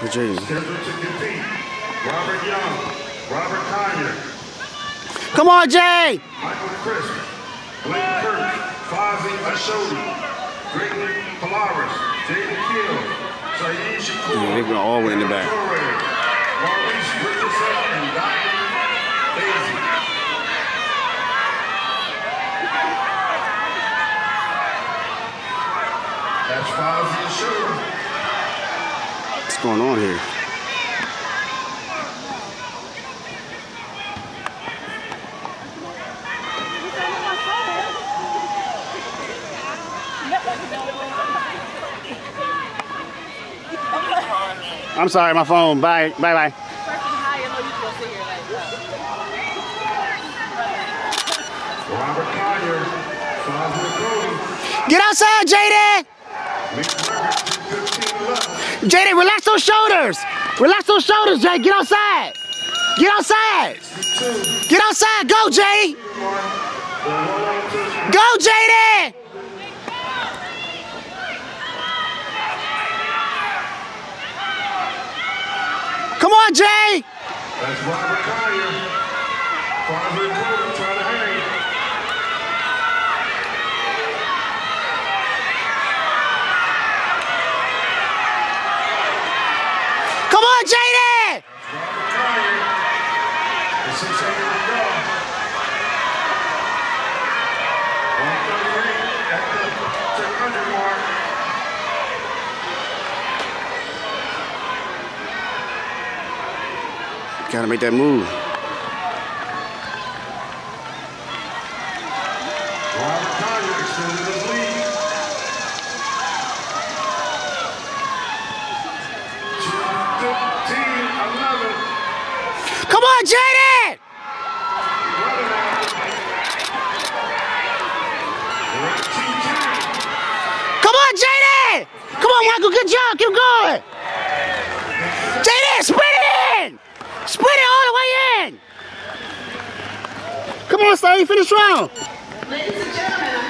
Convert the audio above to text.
Jaden. Scheduled to compete, Robert Young, Robert Conyer, Come on, Jay! Michael Crisp, Blake Kurtz, Fozzie Ashodi, Gregory Polaris, Jaden Kill, Saeed Shakur, Yeah, they go all the way in the back. Maurice Richardson, and Dr. Daisy. That's Fozzie Ashodi. What's going on here? I'm sorry, my phone. Bye. Bye. Robert Conyer, Fozzie Cody. Get outside, Jaden! Jaden, relax those shoulders! Relax those shoulders, Jay. Get outside! Get outside! Get outside! Go, Jay! Go, Jaden! Come on, Jay! That's Robert Conyer. Fozzie Cody trying to hang. Come on, Jaden! Robert Conyer. The 600 to go. 138 at the 200 mark. Gotta make that move. Robert Conyer extended his lead. 2:15:11. Come on, Jaden! Come on, Jaden! Come on, Michael, good job, keep going! Jaden, sprint it in! Sprint it all the way in! Come on, Steve, finish round! Ladies and gentlemen,